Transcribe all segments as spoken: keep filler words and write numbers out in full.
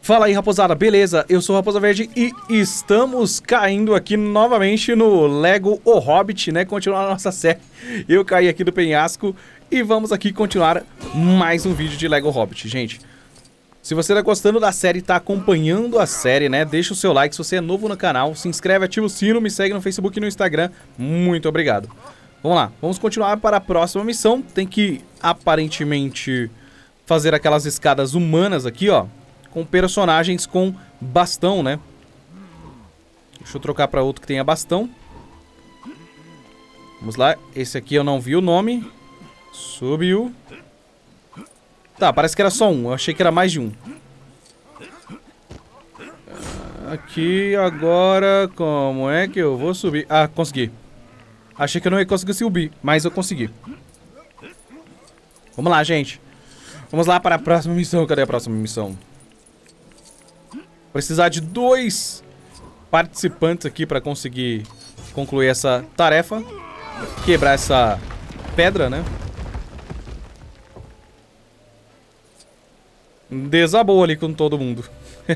Fala aí, raposada, beleza? Eu sou o Raposa Verde e estamos caindo aqui novamente no Lego O Hobbit, né? Continuar a nossa série. Eu caí aqui do penhasco e vamos aqui continuar mais um vídeo de Lego Hobbit, gente. Se você tá gostando da série, tá acompanhando a série, né? Deixa o seu like, se você é novo no canal, se inscreve, ativa o sino, me segue no Facebook e no Instagram. Muito obrigado. Vamos lá, vamos continuar para a próxima missão. Tem que, aparentemente, fazer aquelas escadas humanas aqui, ó. Com personagens com bastão, né? Deixa eu trocar para outro que tenha bastão. Vamos lá. Esse aqui eu não vi o nome. Subiu. Tá, parece que era só um. Eu achei que era mais de um. Aqui, agora... Como é que eu vou subir? Ah, consegui. Achei que eu não ia conseguir subir, mas eu consegui. Vamos lá, gente. Vamos lá para a próxima missão. Cadê a próxima missão? Precisar de dois participantes aqui para conseguir concluir essa tarefa. Quebrar essa pedra, né? Desabou ali com todo mundo.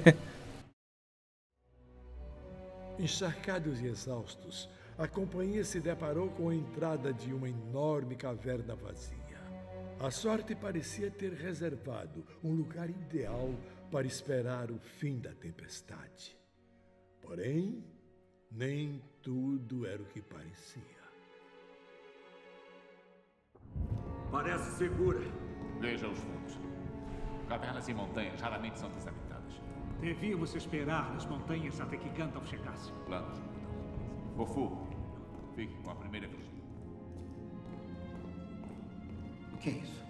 Encharcados e exaustos, a companhia se deparou com a entrada de uma enorme caverna vazia. A sorte parecia ter reservado um lugar ideal para esperar o fim da tempestade. Porém, nem tudo era o que parecia. Parece segura. Veja os fundos. Cavernas e montanhas raramente são desabitadas. Devíamos esperar nas montanhas até que Gandalf chegasse. Planos mudam. Vofu, fique com a primeira vigília. O que é isso?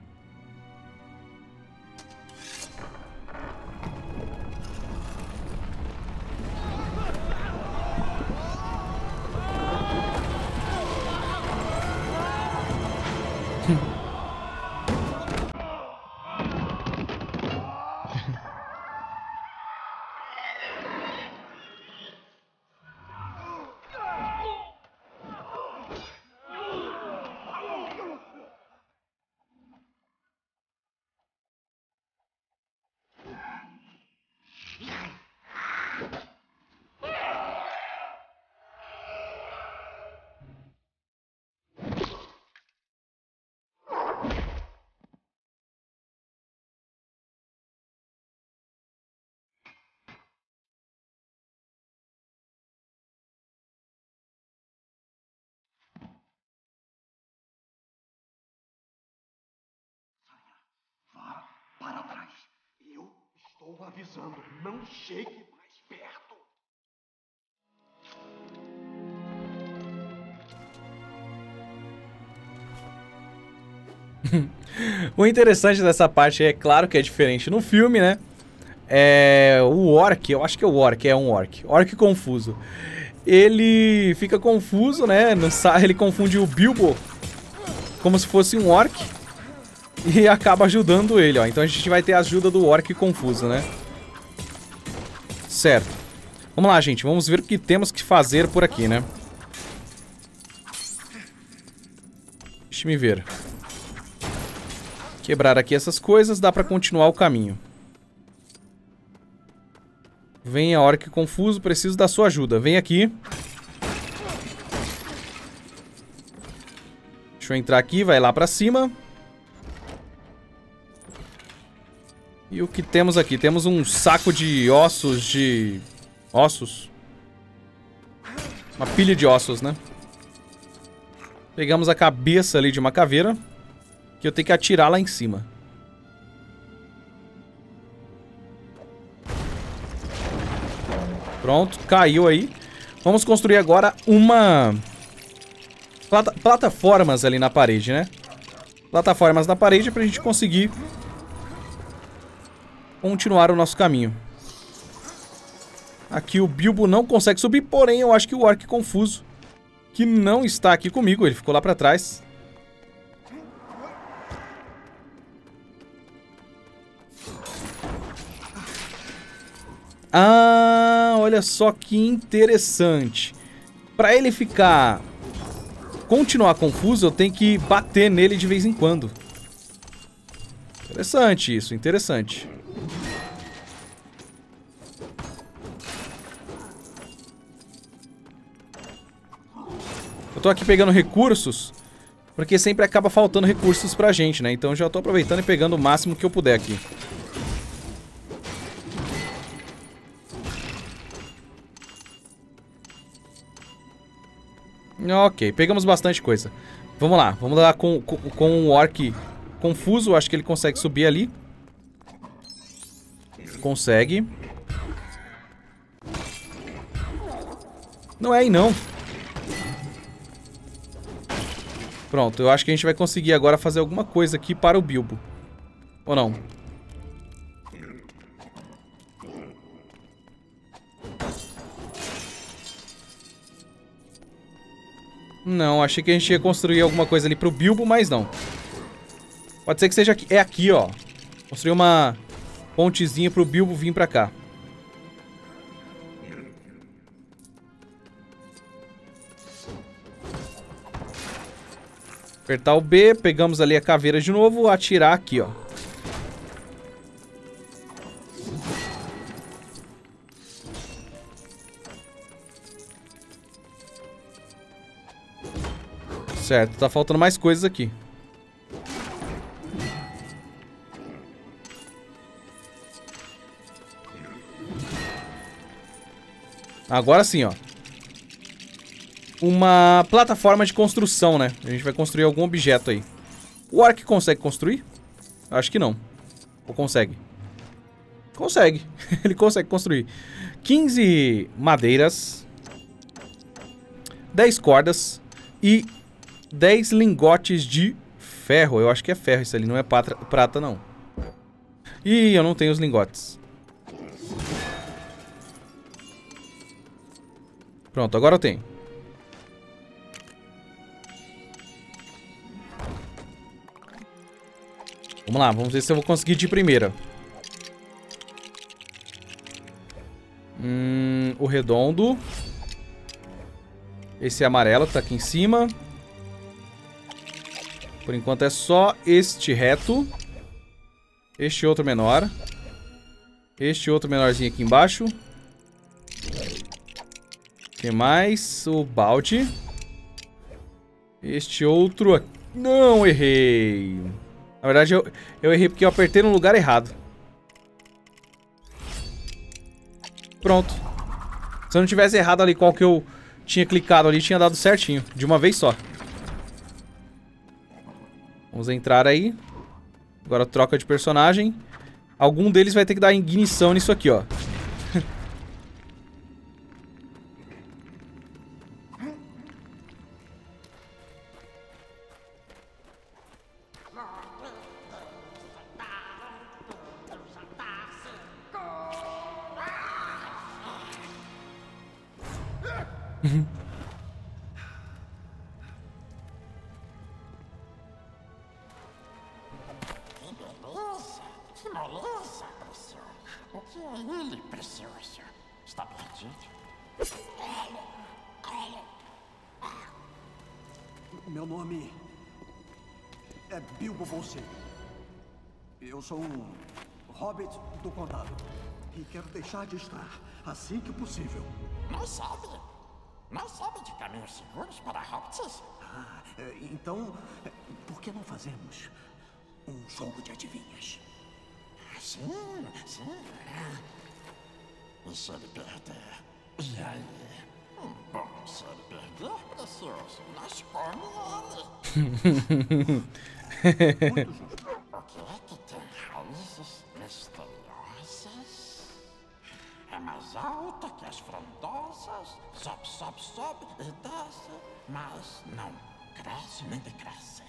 Para trás. Eu estou avisando. Não chegue mais perto. O interessante dessa parte é, claro que é diferente no filme, né? É o orc, eu acho que é o orc, é um orc. Orc confuso. Ele fica confuso, né? Não sabe, ele confunde o Bilbo como se fosse um orc. E acaba ajudando ele, ó. Então a gente vai ter a ajuda do orc confuso, né? Certo. Vamos lá, gente. Vamos ver o que temos que fazer por aqui, né? Deixa me ver. Quebrar aqui essas coisas. Dá pra continuar o caminho. Venha, orc confuso. Preciso da sua ajuda. Vem aqui. Deixa eu entrar aqui. Vai lá pra cima. E o que temos aqui? Temos um saco de ossos de... Ossos? Uma pilha de ossos, né? Pegamos a cabeça ali de uma caveira. Que eu tenho que atirar lá em cima. Pronto, caiu aí. Vamos construir agora uma... Plata... Plataformas ali na parede, né? Plataformas na parede pra gente conseguir... continuar o nosso caminho. Aqui o Bilbo não consegue subir, porém eu acho que o orc confuso, que não está aqui comigo, ele ficou lá pra trás. Ah, olha só que interessante. Pra ele ficar... continuar confuso, eu tenho que bater nele de vez em quando. Interessante isso, interessante. Eu tô aqui pegando recursos, porque sempre acaba faltando recursos pra gente, né? Então já tô aproveitando e pegando o máximo que eu puder aqui. Ok, pegamos bastante coisa. Vamos lá, vamos lá com, com, com um orc confuso. Acho que ele consegue subir ali. Consegue. Não é aí não. Pronto, eu acho que a gente vai conseguir agora fazer alguma coisa aqui para o Bilbo. Ou não? Não, achei que a gente ia construir alguma coisa ali pro Bilbo, mas não. Pode ser que seja aqui. É aqui, ó. Construir uma pontezinha pro Bilbo vir pra cá. Apertar o B, pegamos ali a caveira de novo, atirar aqui, ó. Certo, tá faltando mais coisas aqui. Agora sim, ó. Uma plataforma de construção, né? A gente vai construir algum objeto aí. O Orc consegue construir? Acho que não. Ou consegue? Consegue. Ele consegue construir. quinze madeiras. dez cordas. E dez lingotes de ferro. Eu acho que é ferro isso ali, não é patra, prata, não. Ih, eu não tenho os lingotes. Pronto, agora eu tenho. Vamos lá, vamos ver se eu vou conseguir de primeira. Hum, o redondo. Esse amarelo que tá aqui em cima. Por enquanto é só este reto. Este outro menor. Este outro menorzinho aqui embaixo. O que mais? O balde. Este outro aqui. Não, errei. Na verdade, eu, eu errei porque eu apertei no lugar errado. Pronto. Se eu não tivesse errado ali qual que eu tinha clicado ali, tinha dado certinho. De uma vez só. Vamos entrar aí. Agora troca de personagem. Algum deles vai ter que dar ignição nisso aqui, ó. Que moleza, professor. O que é ele, precioso? Está perdido? O meu nome é Bilbo Bolseiro. Eu sou um hobbit do condado. E quero deixar de estar assim que possível. Não sabe? Não sabe de caminhos seguros para hobbits? Ah, então, por que não fazemos um jogo de adivinhas? Sim, sim. E se ele perder? E aí? Bom, se ele perder, precioso, nós come ele. Muito justo. O que é que tem raízes misteriosas? É mais alta que as frondosas, sobe, sobe, sobe e desce, mas não cresce nem decresce.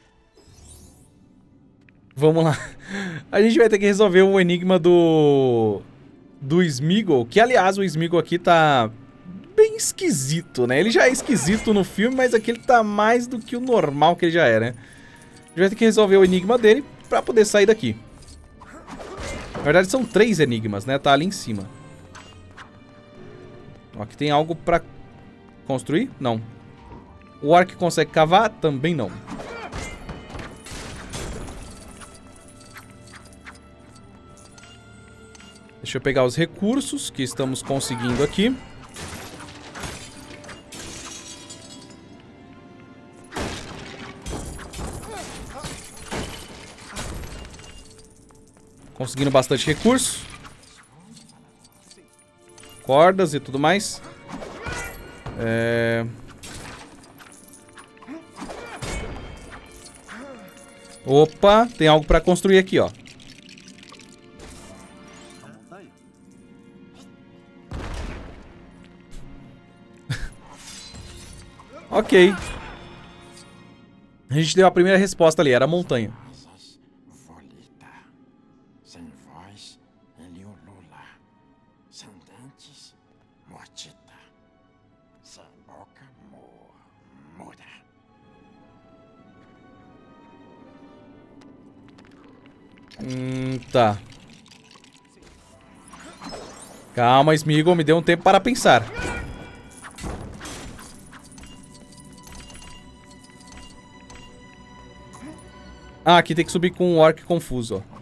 Vamos lá. A gente vai ter que resolver o enigma do... do Sméagol. Que, aliás, o Sméagol aqui tá bem esquisito, né? Ele já é esquisito no filme, mas aqui ele tá mais do que o normal que ele já é, né? A gente vai ter que resolver o enigma dele pra poder sair daqui. Na verdade, são três enigmas, né? Tá ali em cima. Ó, aqui tem algo pra construir? Não. O orc consegue cavar? Também não. Deixa eu pegar os recursos que estamos conseguindo aqui. Conseguindo bastante recurso. Cordas e tudo mais. É... Opa, tem algo pra construir aqui, ó. Ok. A gente deu a primeira resposta ali, era a montanha. Volita. Sem voz, Eliolula. Sem dentes, Mortita. Sem boca, Muda. Hum, tá. Calma, Smeagol, me dê um tempo para pensar. Ah, aqui tem que subir com um orc confuso, ó.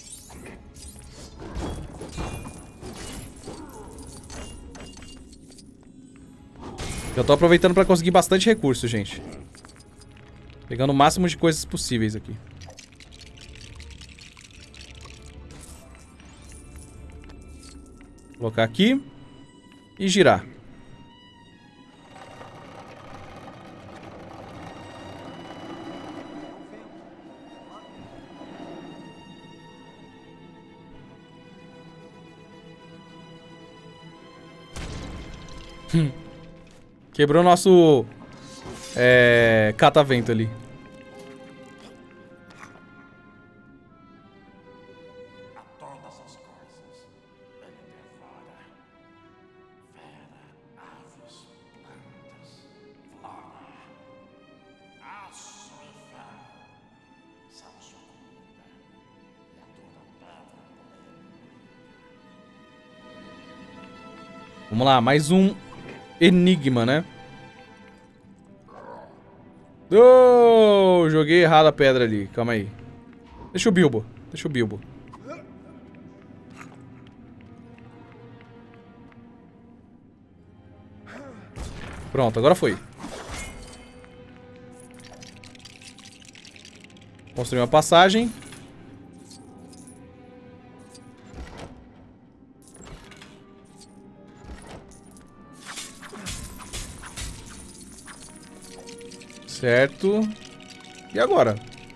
Já tô aproveitando pra conseguir bastante recurso, gente. Pegando o máximo de coisas possíveis aqui. Colocar aqui. E girar. Quebrou nosso é, catavento ali. A todas as coisas ele devora. Fera, aves, plantas, flora. Aço e ferro são sua comida. E a toda pedra dele. Vamos lá, mais um enigma, né? Oh, joguei errado a pedra ali. Calma aí. Deixa o Bilbo. Deixa o Bilbo. Pronto, agora foi. Construir uma passagem. Certo. E agora?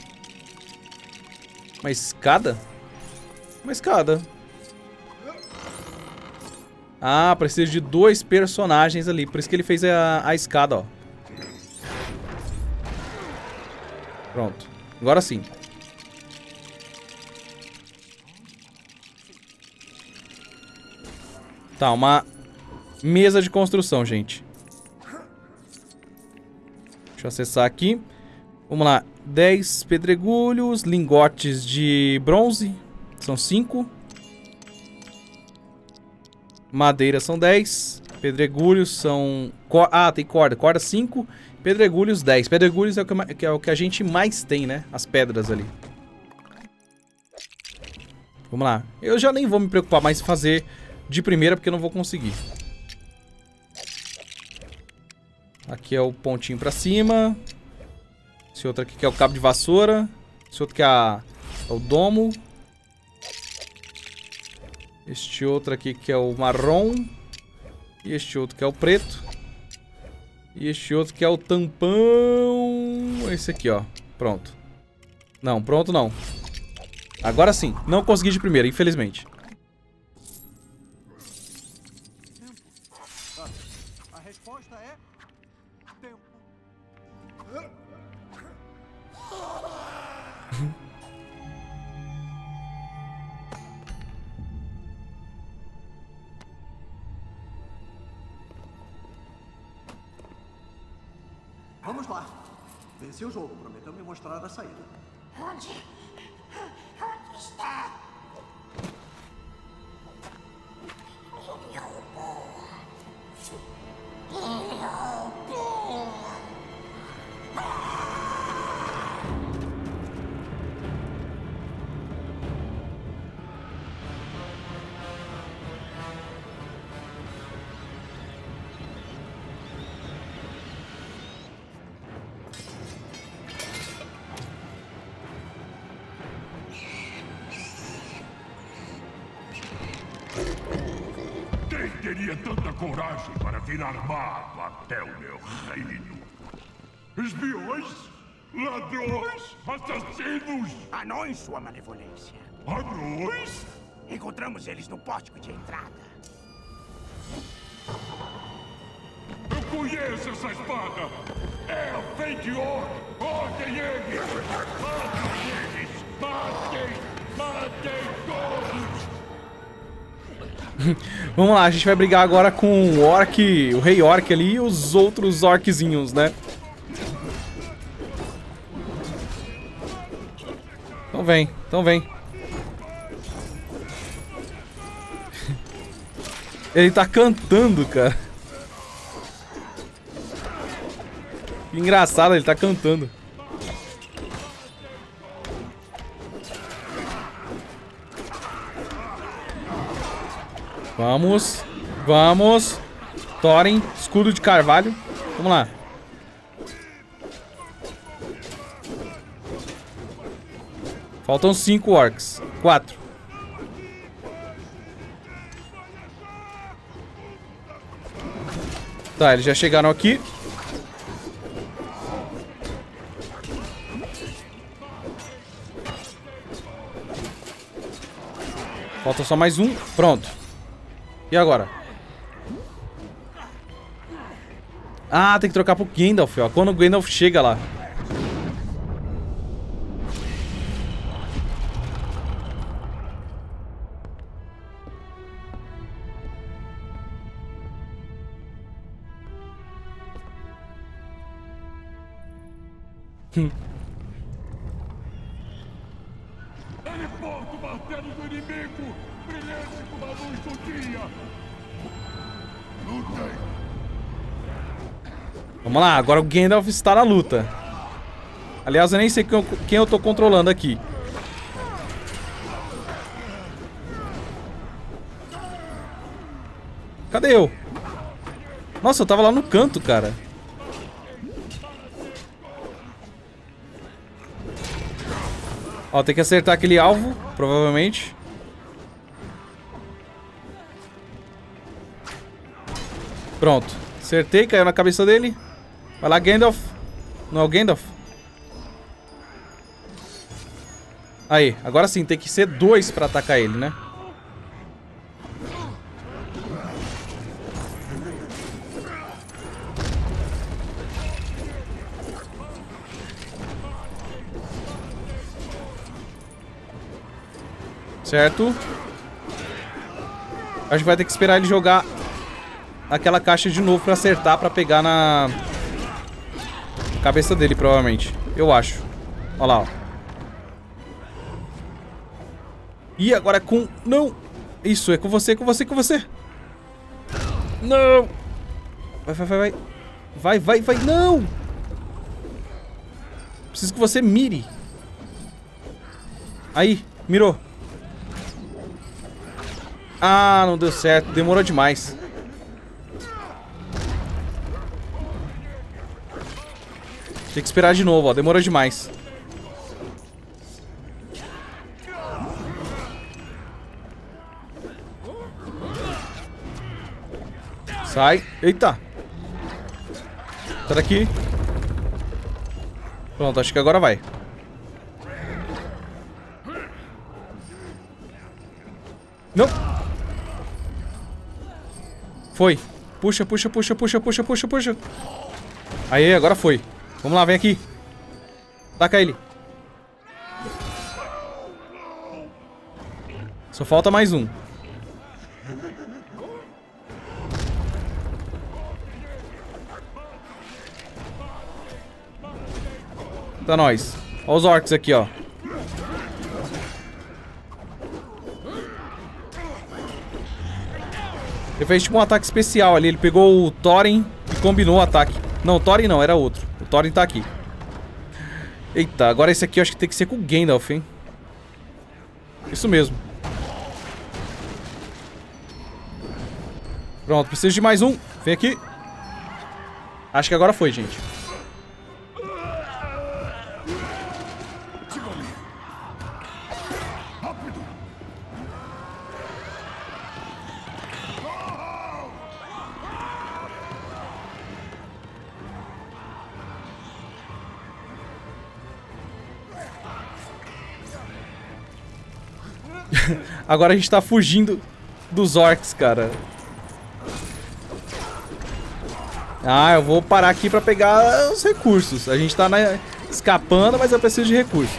Uma escada? Uma escada. Ah, precisa de dois personagens ali. Por isso que ele fez a, a escada, ó. Pronto. Agora sim. Tá, uma mesa de construção, gente. Deixa eu acessar aqui. Vamos lá. dez pedregulhos, lingotes de bronze. São cinco. Madeira são dez. Pedregulhos são... Ah, tem corda. Corda cinco. Pedregulhos dez. Pedregulhos é o que, é o que a gente mais tem, né? As pedras ali. Vamos lá. Eu já nem vou me preocupar mais em fazer de primeira, porque eu não vou conseguir. Aqui é o pontinho pra cima. Esse outro aqui que é o cabo de vassoura. Esse outro que é, a, é o domo. Este outro aqui que é o marrom. E este outro que é o preto. E este outro que é o tampão. Esse aqui, ó. Pronto. Não, pronto não. Agora sim. Não consegui de primeira, infelizmente. A resposta é... tempo. Vamos lá. Venci o jogo. Prometeu me mostrar a saída. Onde? Onde está? teria tanta coragem para virar mago até o meu reino? Espiões? Ladrões? Assassinos? Anões, sua malevolência. Anões? Encontramos eles no pórtico de entrada. Eu conheço essa espada! É a Fake Orc! Matem eles! Matem eles! Matem! Matem todos! Vamos lá, a gente vai brigar agora com o Orc, o Rei Orc ali e os outros Orczinhos, né? Então vem, então vem. Ele tá cantando, cara. Que engraçado, ele tá cantando. Vamos. Vamos. Thorin, escudo de carvalho. Vamos lá. Faltam cinco orcs. Quatro. Tá, eles já chegaram aqui. Falta só mais um. Pronto. E agora? Ah, tem que trocar pro Gandalf, ó. Quando o Gandalf chega lá. Hum. Ele porta o martelo do inimigo! Brilhante como a luz do dia! Lutem! Vamos lá, agora o Gandalf está na luta. Aliás, eu nem sei quem eu, quem eu tô controlando aqui. Cadê eu? Nossa, eu tava lá no canto, cara. Ó, tem que acertar aquele alvo, provavelmente. Pronto. Acertei, caiu na cabeça dele. Vai lá, Gandalf. Não é o Gandalf? Aí, agora sim, tem que ser dois pra atacar ele, né? Certo. A gente vai ter que esperar ele jogar aquela caixa de novo pra acertar, pra pegar na cabeça dele, provavelmente. Eu acho. Olha lá, ó. E agora é com... Não! Isso, é com você, com você, com você. Não! Vai, vai, vai, vai. Vai, vai, vai. Não! Preciso que você mire. Aí, mirou. Ah, não deu certo. Demorou demais. Tem que esperar de novo, ó. Demorou demais. Sai. Eita. Sai daqui. Pronto, acho que agora vai. Não. Foi. Puxa, puxa, puxa, puxa, puxa, puxa, puxa. Aí, agora foi. Vamos lá, vem aqui. Taca ele. Só falta mais um. Tá nós. Olha os orcs aqui, ó. Ele fez tipo um ataque especial ali. Ele pegou o Thorin e combinou o ataque. Não, o Thorin não, era outro. O Thorin tá aqui. Eita, agora esse aqui eu acho que tem que ser com o Gandalf, hein? Isso mesmo. Pronto, preciso de mais um. Vem aqui. Acho que agora foi, gente. Agora a gente tá fugindo dos orcs, cara. Ah, eu vou parar aqui pra pegar os recursos. A gente tá na... escapando, mas eu preciso de recursos.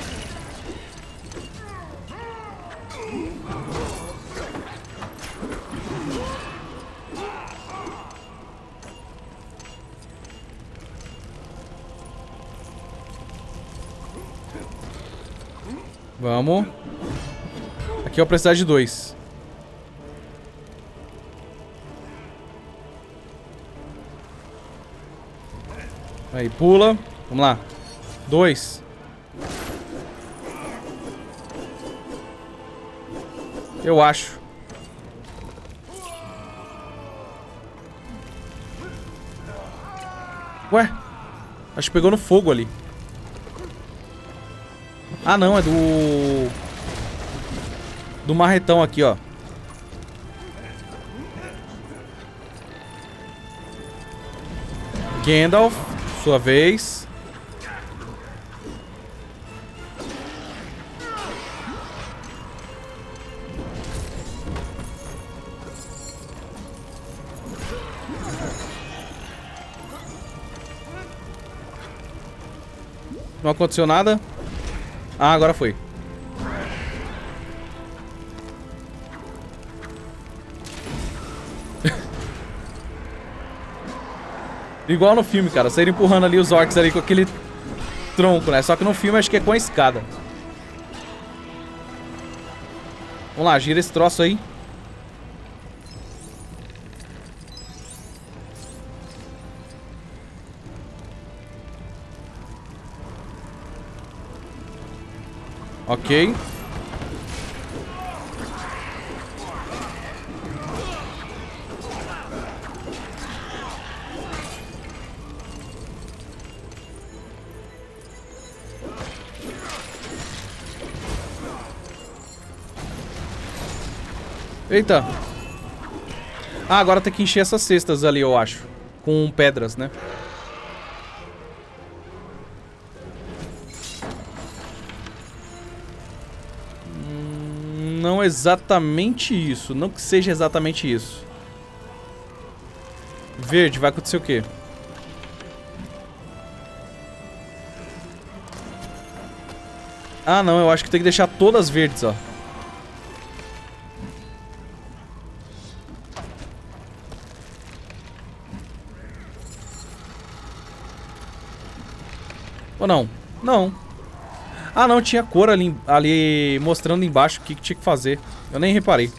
Vamos. Aqui eu vou precisar de dois. Aí, pula. Vamos lá. Dois. Eu acho. Ué? Acho que pegou no fogo ali. Ah, não. É do... do marretão aqui, ó. Gandalf. Sua vez. Não aconteceu nada. Ah, agora foi. Igual no filme, cara. Saíram empurrando ali os orcs ali com aquele tronco, né? Só que no filme acho que é com a escada. Vamos lá, gira esse troço aí. Ok. Eita. Ah, agora tem que encher essas cestas ali, eu acho. Com pedras, né? Hum, não exatamente isso. Não que seja exatamente isso. Verde, vai acontecer o quê? Ah, não, eu acho que tem que deixar todas verdes, ó. Ou não? Não. Ah, não, tinha cor ali, ali mostrando embaixo o que, que tinha que fazer. Eu nem reparei.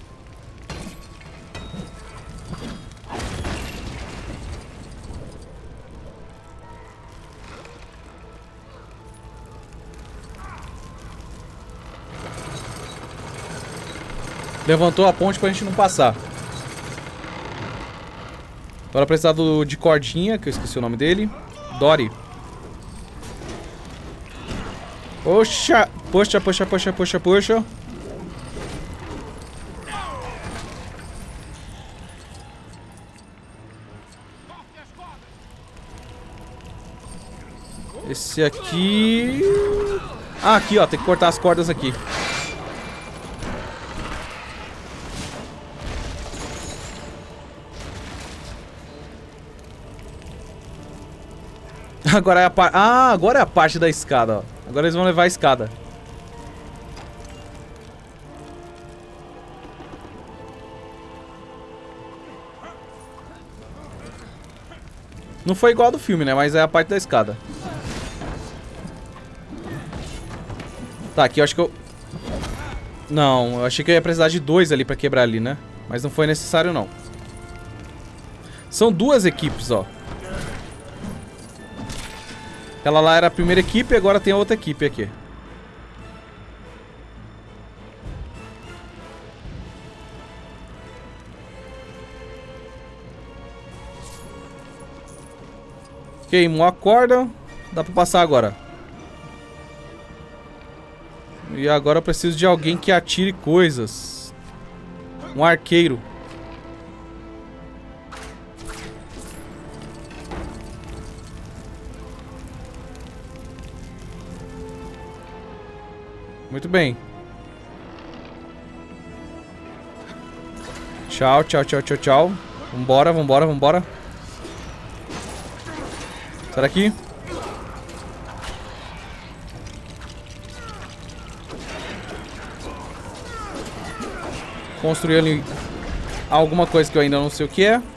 Levantou a ponte pra gente não passar. Agora precisar do, de cordinha, que eu esqueci o nome dele. Dory. Poxa, poxa, poxa, poxa, poxa, poxa. Esse aqui... Ah, aqui, ó, tem que cortar as cordas aqui. Agora é a parte... Ah, agora é a parte da escada, ó. Agora eles vão levar a escada. Não foi igual do filme, né? Mas é a parte da escada. Tá, aqui eu acho que eu... Não, eu achei que eu ia precisar de dois ali pra quebrar ali, né? Mas não foi necessário, não. São duas equipes, ó. Aquela lá era a primeira equipe e agora tem a outra equipe aqui. Queimou a corda. Dá pra passar agora. E agora eu preciso de alguém que atire coisas. Um arqueiro. Muito bem. Tchau, tchau, tchau, tchau, tchau. Vambora, vambora, vambora. Sai daqui. Construir ali alguma coisa que eu ainda não sei o que é.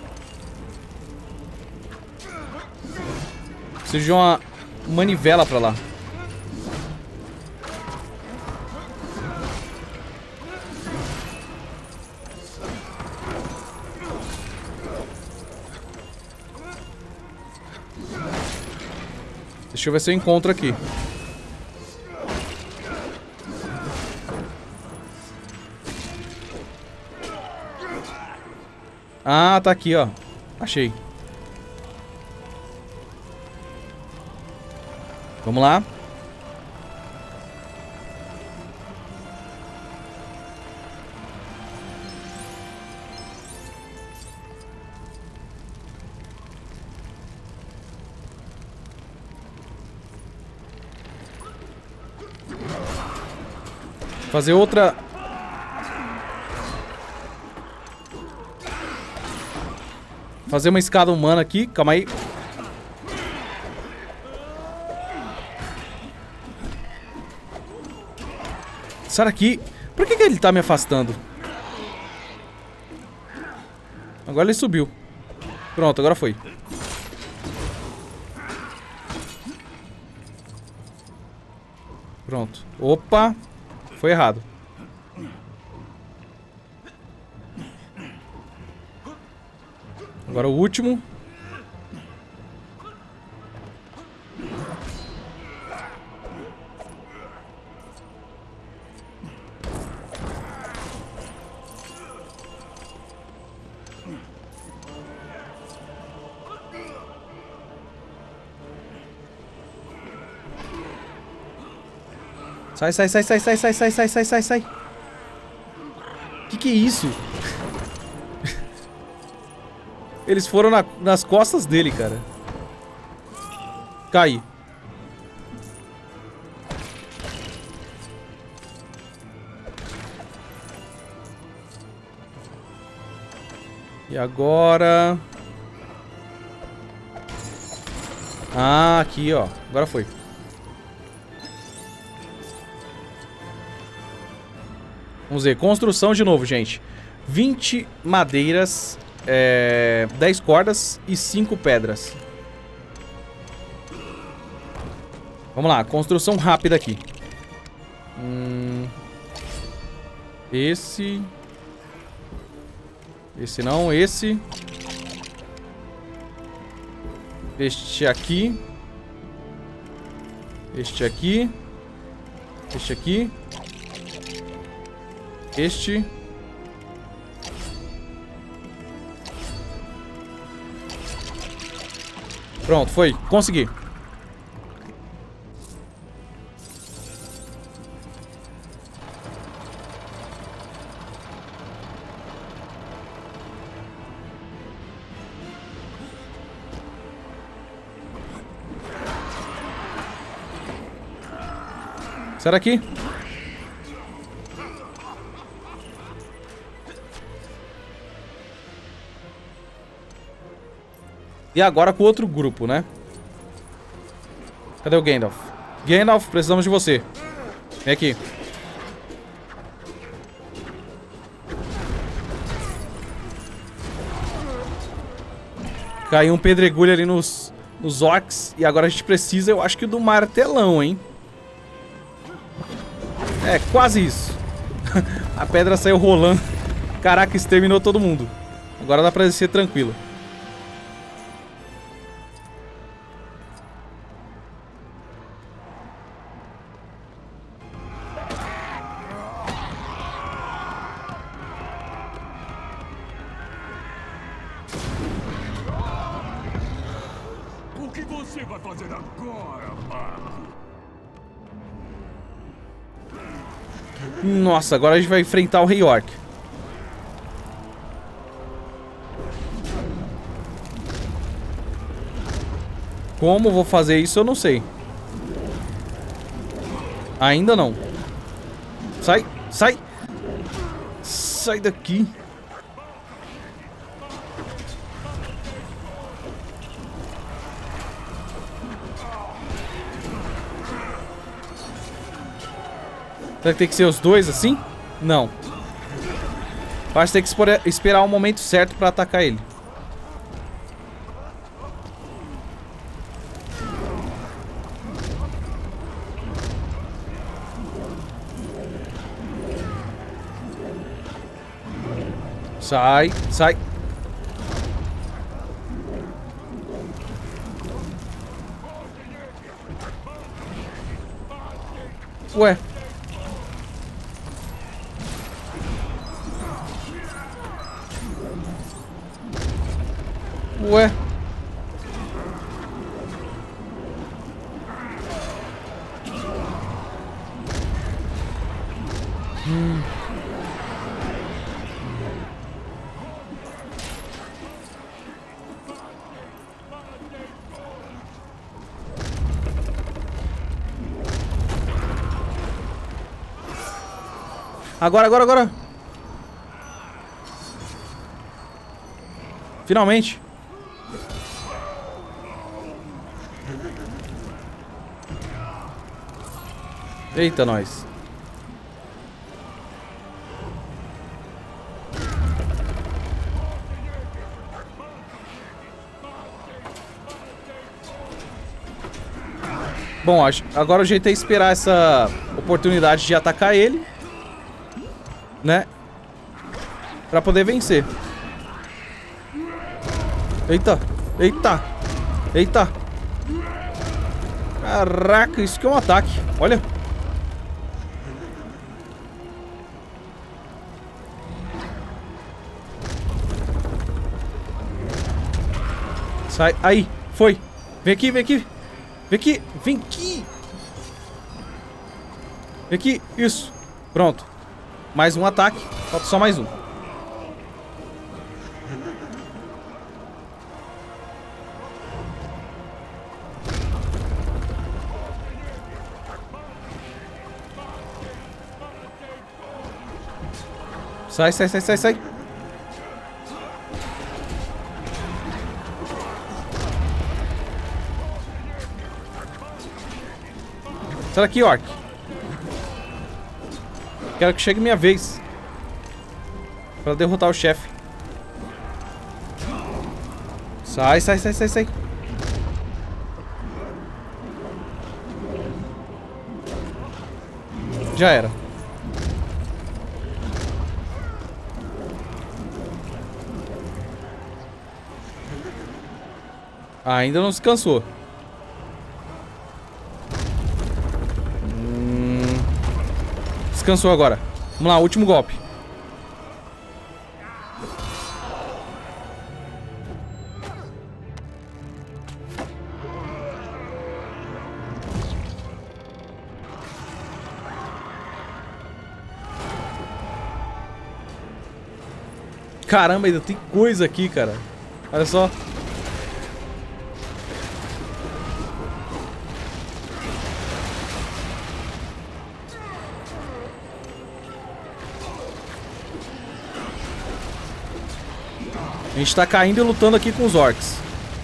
Preciso de uma manivela pra lá. Deixa eu ver se eu encontro aqui. Ah, tá aqui, ó. Achei. Vamos lá. Fazer outra... Fazer uma escada humana aqui. Calma aí. Sai daqui. Por que que ele tá me afastando? Agora ele subiu. Pronto, agora foi. Pronto. Opa. Foi errado. Agora o último. Sai, sai, sai, sai, sai, sai, sai, sai, sai, sai, sai. Que que é isso? Eles foram na, nas costas dele, cara. Cai. E agora... Ah, aqui, ó. Agora foi. Vamos ver. Construção de novo, gente. vinte madeiras... É, dez cordas e cinco pedras. Vamos lá, construção rápida aqui. hum, Esse Esse não, esse Este aqui. Este aqui. Este aqui. Este. Pronto, foi. Consegui. Sai daqui. E agora com outro grupo, né? Cadê o Gandalf? Gandalf, precisamos de você. Vem aqui. Caiu um pedregulho ali nos, nos orcs. E agora a gente precisa, eu acho que do martelão, hein? É, quase isso. A pedra saiu rolando. Caraca, exterminou todo mundo. Agora dá pra descer tranquilo. O que você vai fazer agora, Marco? Nossa, agora a gente vai enfrentar o Rei Orc. Como vou fazer isso, eu não sei. Ainda não. Sai, sai. Sai daqui. Será que tem que ser os dois assim? Não. Acho que tem que esperar o momento certo pra atacar ele. Sai, sai. Ué. Ué. Hum. Agora, agora, agora. Finalmente. Eita, nós. Bom, acho, agora o jeito é esperar essa oportunidade de atacar ele, né? Pra poder vencer. Eita, eita, eita. Caraca, isso que é um ataque. Olha. Sai, aí, foi. Vem aqui, vem aqui. Vem aqui, vem aqui. Vem aqui, isso. Pronto. Mais um ataque, falta só mais um. Sai, sai, sai, sai, sai. Sai daqui, Orc. Quero que chegue minha vez pra derrotar o chefe. Sai, sai, sai, sai, sai. Já era. Ainda não se cansou. Hum... Descansou agora. Vamos lá, último golpe. Caramba, ainda tem coisa aqui, cara. Olha só. A gente tá caindo e lutando aqui com os orcs.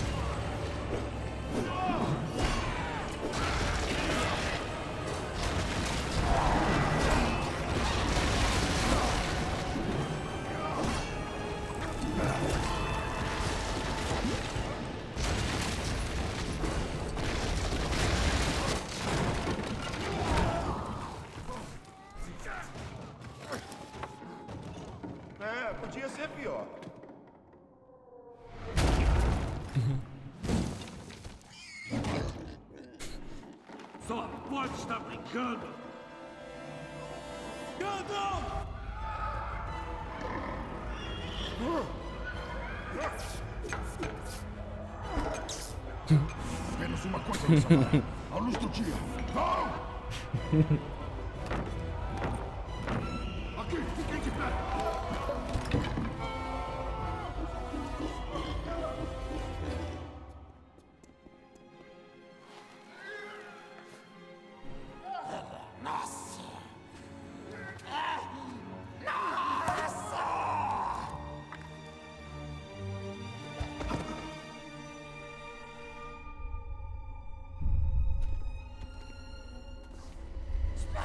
É, podia ser pior. Só pode estar brincando. Gandalf! Apenas uma coisa me separa. A luz do dia. Vão! Aqui, fiquem de pé. Nossa! Nossa!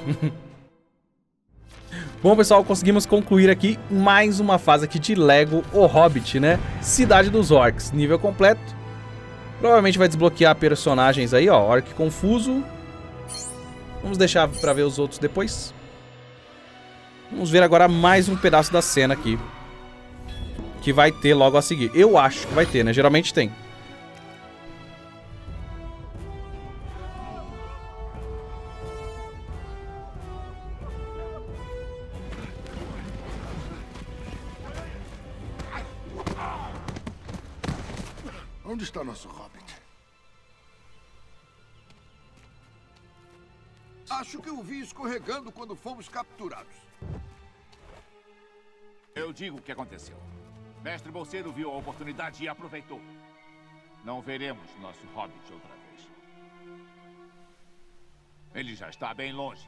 Bom, pessoal, conseguimos concluir aqui mais uma fase aqui de Lego O Hobbit, né? Cidade dos Orcs, nível completo. Provavelmente vai desbloquear personagens aí, ó. Orc confuso. Vamos deixar pra ver os outros depois. Vamos ver agora mais um pedaço da cena aqui. Que vai ter logo a seguir. Eu acho que vai ter, né? Geralmente tem. Onde está nosso Hobbit? Acho que o vi escorregando quando fomos capturados. Eu digo o que aconteceu. Mestre Bolseiro viu a oportunidade e aproveitou. Não veremos nosso Hobbit outra vez. Ele já está bem longe.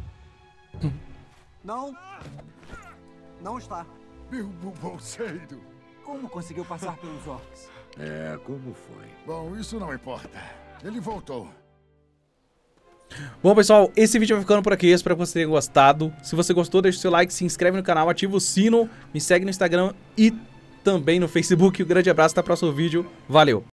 Não. Não está. Bilbo Bolseiro. Como conseguiu passar pelos orcs? É, como foi? Bom, isso não importa. Ele voltou. Bom, pessoal, esse vídeo vai ficando por aqui. Espero que você tenha gostado. Se você gostou, deixa o seu like, se inscreve no canal, ativa o sino, me segue no Instagram e também no Facebook. Um grande abraço, até o próximo vídeo. Valeu!